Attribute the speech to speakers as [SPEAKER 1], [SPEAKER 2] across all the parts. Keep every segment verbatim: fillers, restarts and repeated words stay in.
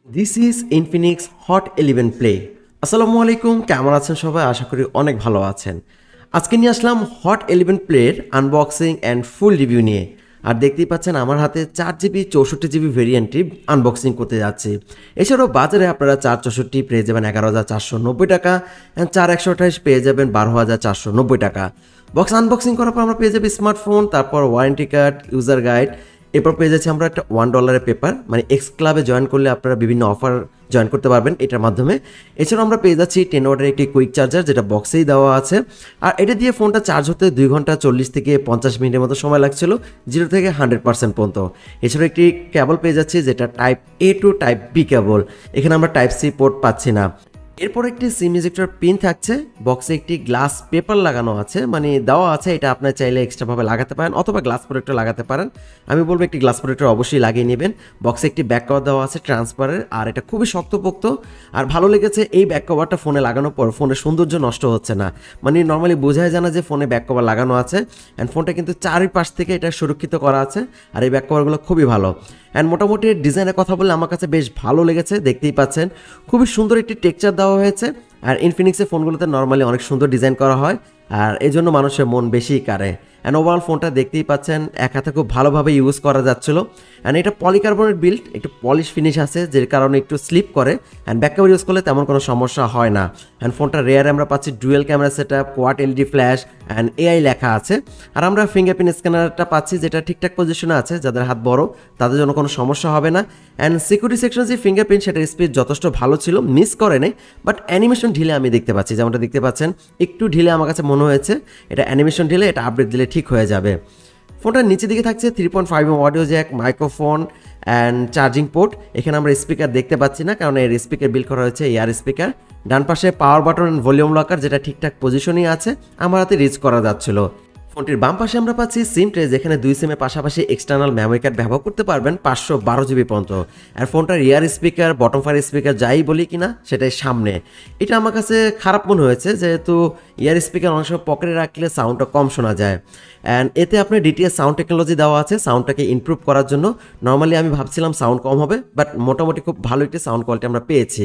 [SPEAKER 1] This is Infinix Hot Eleven Play. আসসালামু আলাইকুম, কেমন আছেন সবাই? আশা করি অনেক ভালো আছেন। আজকে নিয়ে আসলাম হট ইলেভেন প্লের আনবক্সিং অ্যান্ড ফুল রিভিউ নিয়ে। আর দেখতেই পাচ্ছেন আমার হাতে চার জিবি চৌষট্টি জিবি ভেরিয়েন্টটি আনবক্সিং করতে যাচ্ছি। এছাড়াও বাজারে আপনারা চার চৌষট্টি পেয়ে যাবেন এগারো হাজার চারশো নব্বই টাকা, অ্যান্ড চার একশো আঠাশ পেয়ে যাবেন বারো হাজার চারশো নব্বই টাকা। বক্স আনবক্সিং করার পর আমরা পেয়ে যাবি স্মার্টফোন, তারপর ওয়ারেন্টি কার্ড, ইউজার গাইড, এরপর পেয়ে যাচ্ছি আমরা একটা ওয়ান ডলারের পেপার, মানে এক্স ক্লাবে জয়েন করলে আপনারা বিভিন্ন অফার জয়েন করতে পারবেন এটার মাধ্যমে। এছাড়াও আমরা পেয়ে যাচ্ছি টেন ওয়াটের একটি কুইক চার্জার, যেটা বক্সেই দেওয়া আছে। আর এটা দিয়ে ফোনটা চার্জ হতে দুই ঘন্টা চল্লিশ থেকে পঞ্চাশ মিনিটের মতো সময় লাগছিল, জিরো থেকে হান্ড্রেড পার্সেন্ট পর্যন্ত। এছাড়াও একটি কেবল পেয়ে যাচ্ছি, যেটা type A to type B cable. এখানে আমরা টাইপ সি পোর্ট পাচ্ছি না। এরপর একটি সিম ইজেক্টর পিন থাকছে, বক্সে একটি গ্লাস পেপার লাগানো আছে, মানে দেওয়া আছে। এটা আপনার চাইলে এক্সট্রাভাবে লাগাতে পারেন অথবা গ্লাস প্রোটেক্টর লাগাতে পারেন। আমি বলবো একটি গ্লাস প্রোটেক্টর অবশ্যই লাগিয়ে নেবেন। বক্সে একটি ব্যাক কভার দেওয়া আছে ট্রান্সপারের, আর এটা খুবই শক্তপোক্ত। আর ভালো লেগেছে এই ব্যাক কভারটা ফোনে লাগানোর পর ফোনের সৌন্দর্য নষ্ট হচ্ছে না, মানে নর্মালি বোঝাই যায় না যে ফোনে ব্যাক কভার লাগানো আছে। অ্যান্ড ফোনটা কিন্তু চারিপাশ থেকে এটা সুরক্ষিত করা আছে, আর এই ব্যাক কভারগুলো খুবই ভালো। অ্যান্ড মোটামুটি ডিজাইনের কথা বললে আমার কাছে বেশ ভালো লেগেছে। দেখতেই পাচ্ছেন খুবই সুন্দর একটি টেক্সচার দেওয়া হয়েছে। আর ইনফিনিক্সের ফোনগুলোতে নর্মালি অনেক সুন্দর ডিজাইন করা হয়, আর এই জন্য মানুষের মন বেশিই কাড়ে। অ্যান্ড ওভারঅল ফোনটা দেখতেই পাচ্ছেন এক হাতে খুব ভালোভাবে ইউজ করা যাচ্ছিলো। অ্যান্ড এটা পলিকার্বনেট বিল্ড, একটু পলিশ ফিনিশ আছে, যে কারণে একটু স্লিপ করে। অ্যান্ড ব্যাক কভার ইউজ করলে তেমন কোনো সমস্যা হয় না। অ্যান্ড ফোনটা রেয়ারে আমরা পাচ্ছি dual camera setup, quad LED flash and AI লেখা আছে। আর আমরা ফিঙ্গারপ্রিন্ট স্ক্যানারটা পাচ্ছি, যেটা ঠিকঠাক পজিশনে আছে। যাদের হাত বড় তাদের জন্য কোনো সমস্যা হবে না। অ্যান্ড সিকিউরিটি সেকশন যে ফিঙ্গারপ্রিন্ট, সেটার স্পিড যথেষ্ট ভালো ছিল, মিস করে নেই। বাট অ্যানিমেশন ঢিলে আমি দেখতে পাচ্ছি, যেমনটা দেখতে পাচ্ছেন একটু ঢিলে আমার কাছে মনে হয়েছে। এটা অ্যানিমেশন ঢিলে, এটা আপডেট দিলে ঠিক হয়ে যাবে। ফোনটার নিচের দিকে থাকছে three point five mm audio jack, microphone and charging port. এখানে আমরা স্পিকার দেখতে পাচ্ছি না, কারণ এর স্পিকার বিল্ড করা হয়েছে এয়ার স্পিকার। ডান পাশে power button and volume rocker, যেটা ঠিকঠাক পজিশনই আছে, আমার হাতে রিচ করা যাচ্ছিল। ফোনটির বাম পাশে আমরা পাচ্ছি সিম ট্রে, যেখানে দুই সিমের পাশাপাশি এক্সটার্নাল মেমোরি কার্ড ব্যবহার করতে পারবেন পাঁচশো বারো জিবি পর্যন্ত। আর ফোনটার ear speaker, bottom fire speaker যাই বলি কিনা, সেটাই সামনে। এটা আমার কাছে খারাপ মনে হয়েছে, যেহেতু ইয়ার স্পিকার অনেক সময় পকেটে রাখলে সাউন্ডটা কম শোনা যায়। অ্যান্ড এতে আপনার ডিটিএস সাউন্ড টেকনোলজি দেওয়া আছে সাউন্ডটাকে ইমপ্রুভ করার জন্য। নর্মালি আমি ভাবছিলাম সাউন্ড কম হবে, বাট মোটামুটি খুব ভালো একটি সাউন্ড কোয়ালিটি আমরা পেয়েছি।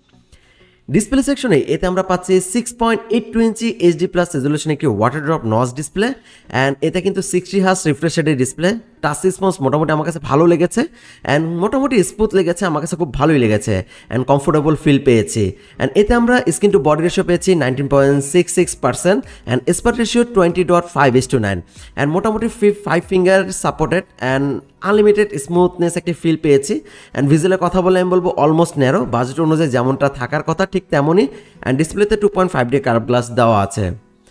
[SPEAKER 1] ডিসপ্লে সেকশনে এতে আমরা পাচ্ছি six point eight two inch HD plus resolution একটি water drop notch display. And এতে কিন্তু সিক্সটি হার্স রিফ্রেশ রেটের ডিসপ্লে। টাচ রেসপন্স মোটামুটি আমার কাছে ভালো লেগেছে, অ্যান্ড মোটামুটি স্মুথ লেগেছে, আমার কাছে খুব ভালোই লেগেছে। অ্যান্ড কমফোর্টেবল ফিল পেয়েছি। অ্যান্ড এতে আমরা স্ক্রিন টু বডি রেশিও পেয়েছি nineteen point six six percent, and aspect ratio twenty dot five is to nine. And মোটামুটি five finger supported and unlimited smoothness একটি ফিল পেয়েছি। অ্যান্ড ভিজুয়ালের কথা বলে আমি বলবো অলমোস্ট ন্যারো, বাজেট অনুযায়ী যেমনটা থাকার কথা ঠিক তেমনই। অ্যান্ড ডিসপ্লেতে two point five D curve glass দেওয়া আছে।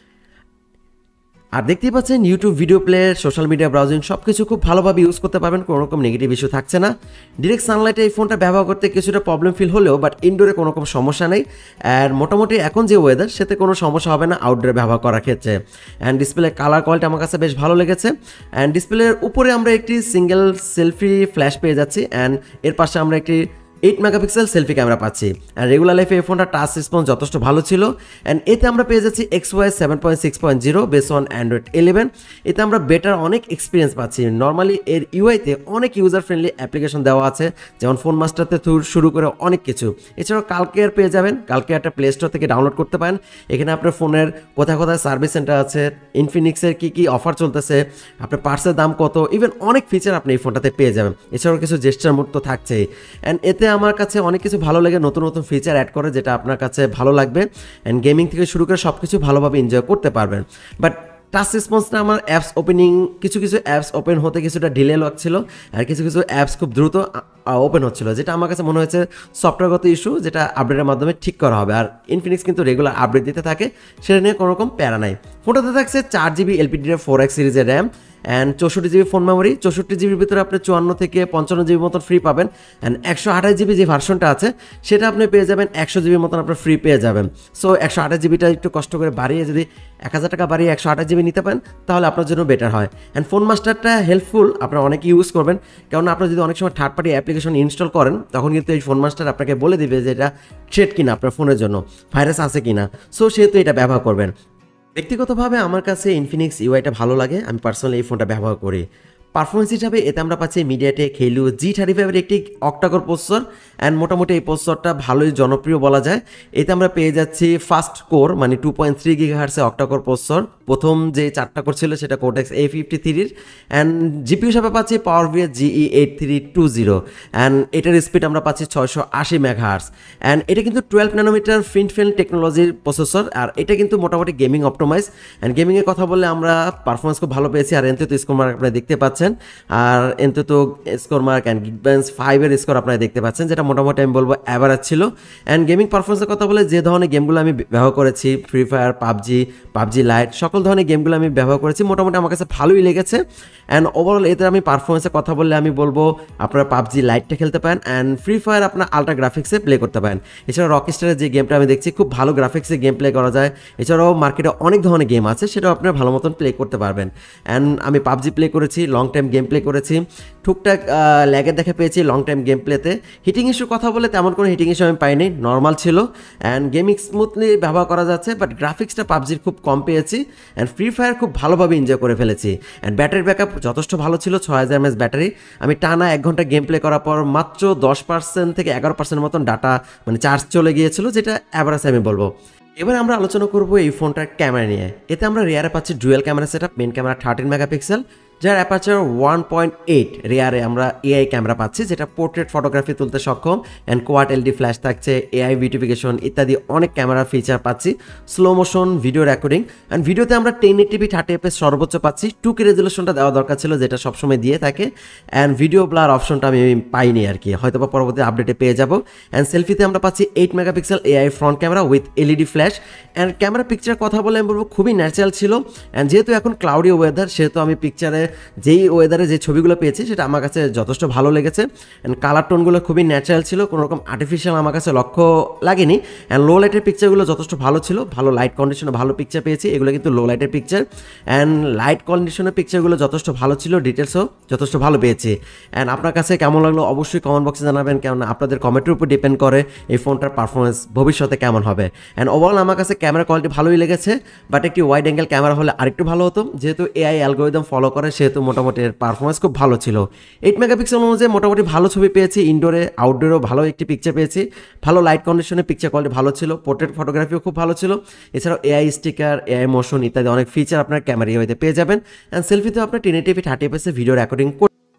[SPEAKER 1] আর দেখতেই পাচ্ছেন YouTube video player, social media browsing সব কিছু খুব ভালোভাবে ইউজ করতে পারবেন, কোনো রকম নেগেটিভ ইস্যু থাকছে না। ডিরেক্ট সানলাইটে এই ফোনটা ব্যবহার করতে কিছুটা প্রবলেম ফিল হলেও, বাট ইনডোরে কোনো রকম সমস্যা নেই। আর মোটামুটি এখন যে ওয়েদার, সেতে কোনো সমস্যা হবে না আউটডোরে ব্যবহার করার ক্ষেত্রে। অ্যান্ড ডিসপ্লে কালার কোয়ালিটি আমার কাছে বেশ ভালো লেগেছে। অ্যান্ড ডিসপ্লের উপরে আমরা একটি সিঙ্গেল সেলফি ফ্ল্যাশ পেয়ে যাচ্ছি, অ্যান্ড এর পাশে আমরা একটি এইট মেগাপিক্সেল সেলফি ক্যামেরা পাচ্ছি। অ্যান্ড রেগুলার লাইফে এই ফোনটা টাচ রেসপন্স যথেষ্ট ভালো ছিল। অ্যান্ড এতে আমরা পেয়ে যাচ্ছি X Y seven point six point zero base on Android eleven. এতে আমরা বেটার অনেক এক্সপিরিয়েন্স পাচ্ছি। নর্মালি এর ইউআইতে অনেক ইউজার ফ্রেন্ডলি অ্যাপ্লিকেশন দেওয়া আছে, যেমন ফোন মাস্টারতে শুরু করে অনেক কিছু। এছাড়াও কালকেয়ার পেয়ে যাবেন, কালকেয়ারটা প্লে স্টোর থেকে ডাউনলোড করতে পারেন। এখানে আপনার ফোনের কোথায় কোথায় সার্ভিস সেন্টার আছে, ইনফিনিক্সের কী কী অফার চলতেছে, আপনার পার্সের দাম কত, ইভেন অনেক ফিচার আপনি এই ফোনটাতে পেয়ে যাবেন। এছাড়াও কিছু জেস্টার মোড তো থাকছেই। অ্যান্ড এতে আমার কাছে অনেক কিছু ভালো লাগে, নতুন নতুন ফিচার অ্যাড করে, যেটা আপনার কাছে ভালো লাগবে। অ্যান্ড গেমিং থেকে শুরু করে সব কিছু ভালোভাবে এনজয় করতে পারবেন। বাট টাচ রেসপন্সটা আমার অ্যাপস ওপেনিং, কিছু কিছু অ্যাপস ওপেন হতে কিছুটা ডিলে লাগছিল, আর কিছু কিছু অ্যাপস খুব দ্রুত ওপেন হচ্ছিল, যেটা আমার কাছে মনে হয়েছে সফটওয়্যারগত ইস্যু, যেটা আপডেটের মাধ্যমে ঠিক করা হবে। আর ইনফিনিক্স কিন্তু রেগুলার আপডেট দিতে থাকে, সেটা নিয়ে কোনো রকম প্যারা নাই। ফোনটাতে থাকছে চার জিবি এলপিডি ফোর এক্স সিরিজের র্যাম অ্যান্ড চৌষট্টি জিবি ফোন মেমোরি। চৌষট্টি জিবির ভিতরে আপনি চুয়ান্ন থেকে পঞ্চান্ন জিবি মতন ফ্রি পাবেন। অ্যান্ড একশো আঠাশ জিবি যে ভার্সনটা আছে, সেটা আপনি পেয়ে যাবেন একশো জিবির মতন আপনার ফ্রি পেয়ে যাবেন। সো একশো আঠাশ জিবিটা একটু কষ্ট করে বাড়িয়ে, যদি এক হাজার টাকা বাড়িয়ে একশো আঠাশ জিবি নিতে পারেন, তাহলে আপনার জন্য বেটার হয়। অ্যান্ড ফোন মাস্টারটা হেল্পফুল, আপনারা অনেকে ইউজ করবেন, কেননা আপনার যদি অনেক সময় থার্ড পার্টি অ্যাপ্লিকেশন ইনস্টল করেন, তখন কিন্তু এই ফোন মাস্টার আপনাকে বলে দিবে যে এটা থ্রেট কিনা, আপনার ফোনের জন্য ভাইরাস আছে কিনা। সো সেহেতু এটা ব্যবহার করবেন। ব্যক্তিগতভাবে আমার কাছে ইনফিনিক্স ইউআইটা ভালো লাগে, আমি পার্সোনালি এই ফোনটা ব্যবহার করি। পারফরমেন্স হিসাবে এতে আমরা পাচ্ছি মিডিয়াটেক হেলিও জি থার্টি ফাইভের একটি অক্টাকোর প্রসেসর অ্যান্ড মোটামুটি এই প্রসেসরটা ভালোই জনপ্রিয় বলা যায়। এতে আমরা পেয়ে যাচ্ছি ফার্স্ট কোর মানে টু পয়েন্ট থ্রি গিগাহার্টসের অক্টাকোর প্রসেসর, প্রথম যে চারটা কোর ছিল সেটা কোর্টেক্স এ ফিফটি থ্রির, অ্যান্ড জিপিউ হিসাবে পাচ্ছি power VS GE eight three two zero, and এটার স্পিড আমরা পাচ্ছি ছয়শো আশি মেগাহার্টস, অ্যান্ড এটা কিন্তু টুয়েলভ ন্যানোমিটার ফিন ফিল্ম টেকনোলজির প্রসেসর, আর এটা কিন্তু মোটামুটি গেমিং অপটোমাইজ। অ্যান্ড গেমিংয়ের কথা বললে আমরা পারফরমেন্স খুব ভালো পেয়েছি, আর এনতে তো স্কোর মার্ক আপনারা দেখতে পাচ্ছেন, আর এনতে তো স্কোর মার্ক অ্যান্ড গিগবেঞ্চ ফাইভের স্কোর আপনারা দেখতে পাচ্ছেন, যেটা মোটামুটি আমি বলবো অ্যাভারেজ ছিল। অ্যান্ড গেমিং পারফরমেন্সের কথা বলে যে ধরনের গেমগুলো আমি ব্যবহার করেছি, Free Fire, PUBG, PUBG Lite, সকল ধরনের গেমগুলো আমি ব্যবহার করেছি, মোটামুটি আমার কাছে ভালোই লেগেছে। অ্যান্ড ওভারঅল এতে আমি পারফরমেন্সের কথা বললে আমি বলবো আপনারা পাবজি লাইটটা খেলতে পারেন, অ্যান্ড ফ্রি ফায়ার আপনার আলট্রা গ্রাফিক্সে প্লে করতে পারেন। এছাড়া রকস্টারের যে গেমটা আমি দেখছি খুব ভালো গ্রাফিক্সে গেম প্লে করা যায়। এছাড়াও মার্কেটে অনেক ধরনের গেম আছে, সেটাও আপনারা ভালো মতন প্লে করতে পারবেন। অ্যান্ড আমি পাবজি প্লে করেছি, লং টাইম গেম প্লে করেছি, টুকটাক ল্যাগের দেখা পেয়েছি লং টাইম গেম প্লেতে। হিটিং ইস্যুর কথা বলে তেমন কোনো হিটিং ইস্যু আমি পাইনি, নর্মাল ছিল। অ্যান্ড গেমিং স্মুথলি ব্যবহার করা যাচ্ছে, বাট গ্রাফিক্সটা পাবজির খুব কম পেয়েছি। অ্যান্ড ফ্রি ফায়ার খুব ভালোভাবে এনজয় করে ফেলেছি। অ্যান্ড ব্যাটারি ব্যাকআপ যথেষ্ট ভালো ছিল, ছয় হাজার এমএএচ ব্যাটারি। আমি টানা এক ঘন্টা গেম প্লে করার পর মাত্র দশ পার্সেন্ট থেকে এগারো পার্সেন্ট মতন ডাটা মানে চার্জ চলে গিয়েছিল, যেটা অ্যাভারেজ আমি বলবো। এবার আমরা আলোচনা করবো এই ফোনটার ক্যামেরা নিয়ে। এতে আমরা রিয়ারে পাচ্ছি dual camera setup, main camera thirteen megapixel, যার অ্যাপারচার ওয়ান পয়েন্ট এইট, রেয়ারে আমরা এআই ক্যামেরা পাচ্ছি যেটা পোর্ট্রেট ফটোগ্রাফি তুলতে সক্ষম, অ্যান্ড কোয়াড এলডি ফ্ল্যাশ থাকছে, এআই ভিউটিফিকেশন ইত্যাদি অনেক ক্যামেরা ফিচার পাচ্ছি, slow motion video recording, and ভিডিওতে আমরা টেন এইটিপি থার্টি এফএস সর্বোচ্চ পাচ্ছি। টু কে রেজুলেশনটা দেওয়া দরকার ছিল, যেটা সবসময় দিয়ে থাকে, অ্যান্ড ভিডিও ব্লার অপশনটা আমি পাইনি আর কি, হয়তো বা পরবর্তী আপডেটে পেয়ে যাবো। অ্যান্ড সেলফিতে আমরা পাচ্ছি eight megapixel AI front camera with LED flash, and camera picture কথা বলে আমি বলবো খুবই ন্যাচারাল ছিল। অ্যান্ড যেহেতু এখন ক্লাউডি ওয়েদার, সেহেতু আমি পিকচারে যেই ওয়েদারে যে ছবিগুলো পেয়েছি সেটা আমার কাছে যথেষ্ট ভালো লেগেছে। অ্যান্ড কালার টোনগুলো খুবই ন্যাচারাল ছিল, কোনো রকম আর্টিফিশিয়াল আমার কাছে লক্ষ্য লাগেনি। অ্যান্ড লো লাইটের পিকচারগুলো যথেষ্ট ভালো ছিল, ভালো লাইট কন্ডিশনে ভালো পিকচার পেয়েছি, এগুলো কিন্তু লো লাইটের পিকচার। অ্যান্ড লাইট কন্ডিশনের পিকচারগুলো যথেষ্ট ভালো ছিল, ডিটেলসও যথেষ্ট ভালো পেয়েছি। অ্যান্ড আপনার কাছে কেমন লাগলো অবশ্যই কমেন্ট বক্সে জানাবেন, কেননা আপনাদের কমেন্টের উপর ডিপেন্ড করে এই ফোনটার পারফরমেন্স ভবিষ্যতে কেমন হবে। অ্যান্ড ওভারঅল আমার কাছে ক্যামেরা কোয়ালিটি ভালোই লেগেছে, বাট একটি ওয়াইড অ্যাঙ্গেল ক্যামেরা হলে আরেকটু ভালো হতো। যেহেতু এআই অ্যালগোরিদম ফলো করে, সেহেতু মোটামুটি এর পারফরমেন্স খুব ভালো ছিল। এইট মেগাপিক্সেল অনুযায়ী মোটামুটি ভালো ছবি পেয়েছি, ইনডোরে আউটডোরেও ভালো একটি পিকচার পেয়েছি, ভালো লাইট কন্ডিশনে পিকচার কোয়ালিটি ভালো ছিল, পোর্ট্রেট ফটোগ্রাফিও খুব ভালো ছিল। এছাড়াও এআই স্টিকার, এআই মোশন ইত্যাদি অনেক ফিচার আপনার ক্যামেরা ইউআইতে পেয়ে যাবেন। অ্যান্ড সেলফিতেও আপনার টেন এইটিপি থার্টি এফএসে ভিডিও রেকর্ডিং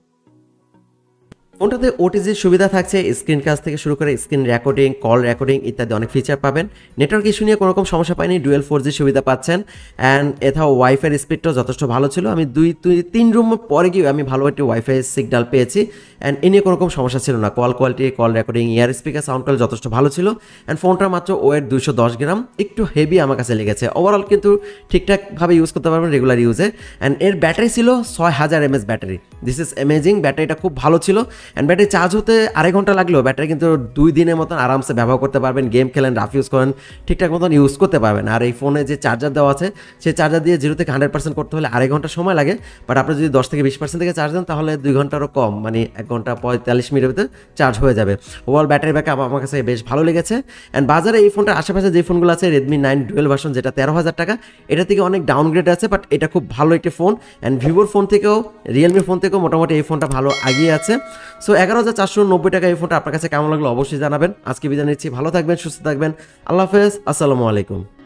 [SPEAKER 1] ফোনটাতে ওটিজির সুবিধা থাকছে, স্ক্রিন কাজ থেকে শুরু করে স্ক্রিন রেকর্ডিং, কল রেকর্ডিং ইত্যাদি অনেক ফিচার পাবেন। নেটওয়ার্ক ইস্যু নিয়ে কোনো রকম সমস্যা পাইনি, ডুয়েল ফোর জি সুবিধা পাচ্ছেন। অ্যান্ড এছাড়াও ওয়াইফাই স্পিডটাও যথেষ্ট ভালো ছিল, আমি দুই দুই তিন রুম পরে গিয়ে আমি ভালো একটি ওয়াইফাই সিগন্যাল পেয়েছি। অ্যান্ড এ নিয়ে কোনো রকম সমস্যা ছিল না, call quality, call recording, ear speaker, sound quality যথেষ্ট ভালো ছিল। অ্যান্ড ফোনটার মাত্র ওয়েট দুইশো দশ গ্রাম, একটু হেভি আমার কাছে লেগেছে। ওভারঅল কিন্তু ঠিকঠাকভাবে ইউজ করতে পারবেন রেগুলার ইউজে। অ্যান্ড এর ব্যাটারি ছিল ছয় হাজার MS battery, this is amazing. ব্যাটারিটা খুব ভালো ছিল। অ্যান্ড ব্যাটারি চার্জ হতে আড়াই ঘন্টা লাগলেও ব্যাটারি কিন্তু দুই দিনের মতন আরামসে ব্যবহার করতে পারবেন, গেম খেলেন, রাফ ইউজ করেন, ঠিকঠাক মতন ইউজ করতে পারবেন। আর এই ফোনে যে চার্জার দেওয়া আছে, সেই চার্জার দিয়ে জিরো থেকে হান্ড্রেড পার্সেন্ট করতে হলে আড়াই ঘন্টা সময় লাগে, বাট আপনি যদি দশ থেকে বিশ পার্সেন্ট থেকে চার্জ দেন তাহলে দুই ঘন্টারও কম, মানে এক ঘন্টা পঁয়তাল্লিশ মিনিটের ভিতরে চার্জ হয়ে যাবে। ওভারঅল ব্যাটারি ব্যাকআপ আমার কাছে বেশ ভালো লেগেছে। অ্যান্ড বাজারে এই ফোনটার আশেপাশে যে ফোনগুলো আছে, রেডমি নাইন ডুয়েল ভার্সন যেটা তেরো হাজার টাকা, এটা থেকে অনেক ডাউনগ্রেড আছে, বাট এটা খুব ভালো একটি ফোন। অ্যান্ড ভিভোর ফোন থেকেও, রিয়েলমি ফোন থেকেও মোটামুটি এই ফোনটা ভালো আগিয়ে আছে। সো এগারো হাজার চারশো নব্বই টাকা এই ফোনটা আপনার কাছে কেমন লাগলো অবশ্যই জানাবেন। আজকে বিদায় নিচ্ছি, ভালো থাকবেন, সুস্থ থাকবেন, আল্লাহ হাফেজ, আসসালামু আলাইকুম।